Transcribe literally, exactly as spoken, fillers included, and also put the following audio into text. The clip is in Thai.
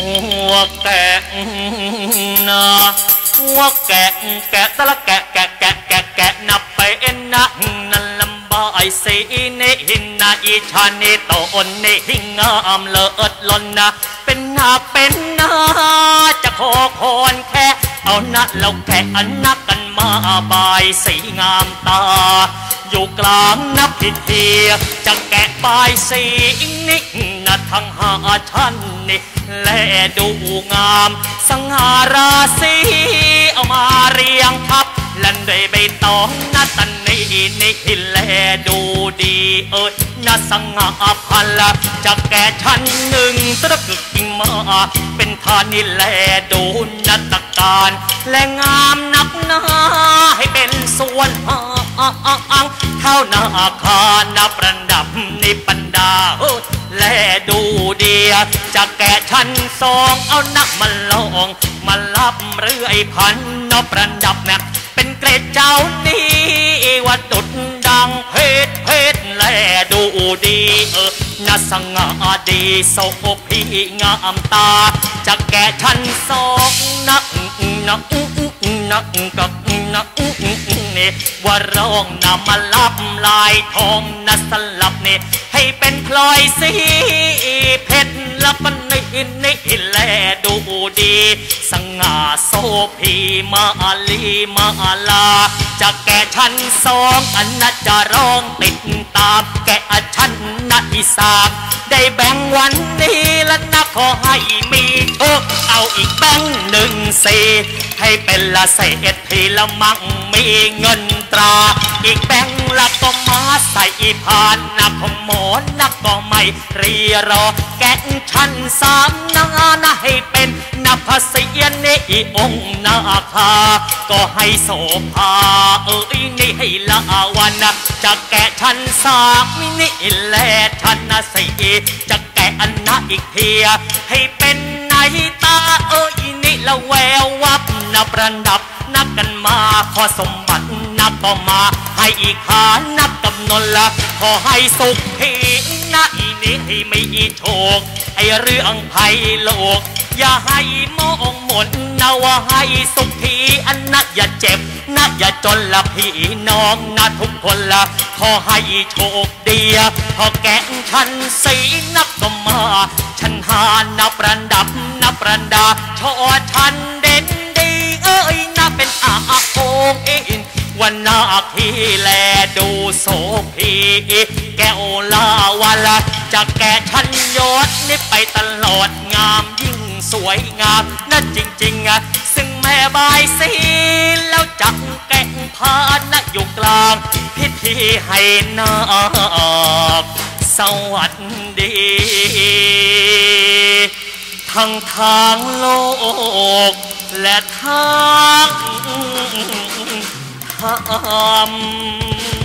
หัวแกะนะหัวแกะแกะตะละแกะแกะแกะแกะแกะนับไปเอ็นนะนั่นลำบายสีนี่หินนะอีชานี่โตอนนี่หิงามเลิศล้นนะเป็นนาเป็นนาจะขอคอนแค่เอานะเราแค่อันนักกันมาบายสีงามตาอยู่กลางนับพิธีจะแกะบายสีนี่นะทั้งหาชั้นนี่และดูงามสง่าราศีเอามาเรียงทับลันได้ใบตองนัตันนี่นี่แลดูดีเอ้ยน่าสง่าพันละจะแก่ชั้นหนึ่งตะกึกมาเป็นทานี่แลดูนัตการและงามนักหนาให้เป็นส่วนอังเท่านาคานาประดับนิปันดาและดูเดียจะแก่ชั้นสองเอานักมาลองมาลับเรื่อยพันนประดับเนี่ยเป็นเกรดเจ้านี้ว่าดุดดังเพชรเพชรและดูดีเออน่าสง่าดีโสพีงามตาจะแก่ชั้นสองนักนักนักกับนักนี่ว่าร้องนำมาลับลายทองน่าสลับนี่ให้เป็นพลอยสีเพชรละปันนี่นี่แลดูดีสง่าโสพีมาลีมาลาจะแก่ชั้นสองอันน่าจะร้องติดตามแก่ชั้นนาอีสามได้แบ่งวันนี้และนักขอให้มีโชคเอาอีกแบ่งหนึ่งสี่ให้เป็นละเศรษฐีละมั่งมีเงินตราอีกแบ่งละก็มาใส่ผ่านนักขโมยนักก็ไม่รีรอแก่ชั้นสามนานาให้เป็นนับภาษีนี่องค์นาคาก็ให้โสภาเอ้ยนี่ให้ละวันนะจะแก่ชั้นสามนี่แลชั้นสี่จะแก่อันนะอีกเทียให้เป็นนายตาเอ้ยนี่ละแวววับนับประดับนับกันมาขอสมบัตินับก็มาให้อีกขานับกำนนละขอให้สุขทีนะอีนี้ให้ไม่อีโชคไอเรื่องภัยโลกอย่าให้มองหมดนะว่าให้สุขทีอันนะอย่าเจ็บนะอย่าจนละพี่น้องนะทุกคนละขอให้โชคดีพอแก่ชั้นสีนับก็มาชั้นหานับประดับนับประดาชอชั้นเด่นดีเอ้ยนับเป็นอาโองเอ็นวันนาคีแลดูโสพีแก้วลาวาลาจะแก่ชั้นยศนี่ไปตลอดงามยิ่งสวยงามนั่นจริงๆอะซึ่งแม่บายสีแล้วจักแก่งพานะอยู่กลางพิธีให้นาคสวัสดีทั้งทางโลกและทางธรรม